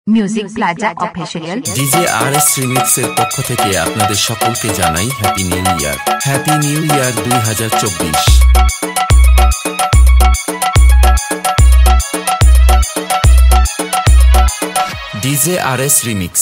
Music plaza official DJ RS রিমিক্সের পক্ষ থেকে আপনাদের সকলকে জানাই happy new year. Happy new year 2024। DJ RS remix.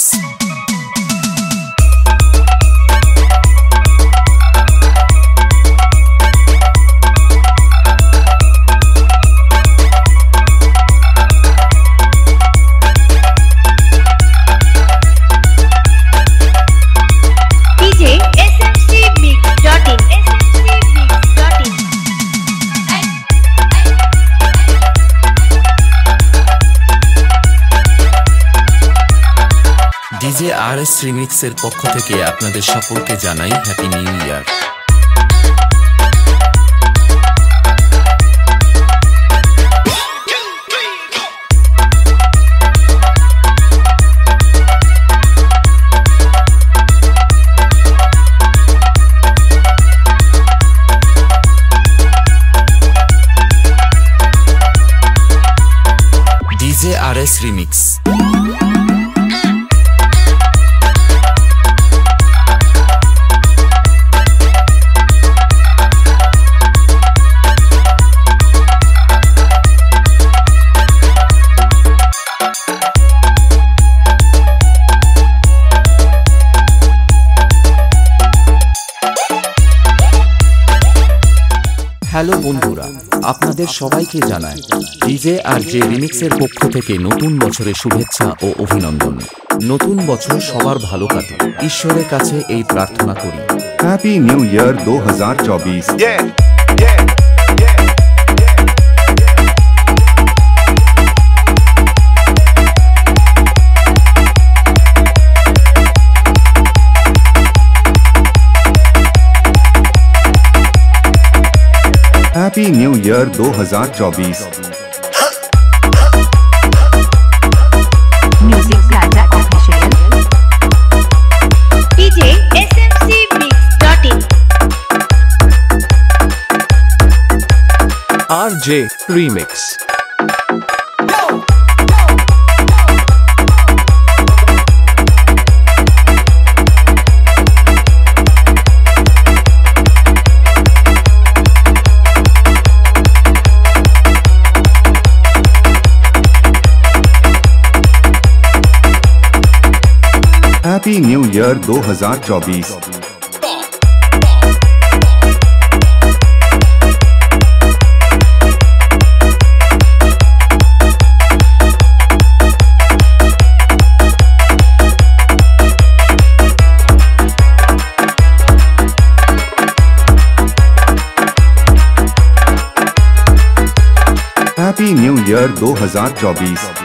DJ RS রিমিক্সের পক্ষ থেকে আপনাদের সকলকে জানাই happy new year. DJ RS remix. Hello বন্ধুরা, আপনাদের সবাইকে জানাই ডিজে আর জে রিমিক্সের পক্ষ থেকে নতুন বছরের শুভেচ্ছা ও অভিনন্দন। নতুন বছর সবার ভালো কাটুক, ঈশ্বরের কাছে এই প্রার্থনা করি। Happy new year 2024। Happy new year 2024। Music plaza official DJ smcmix.in RJ remix. Happy new year 2024। Happy new year 2024।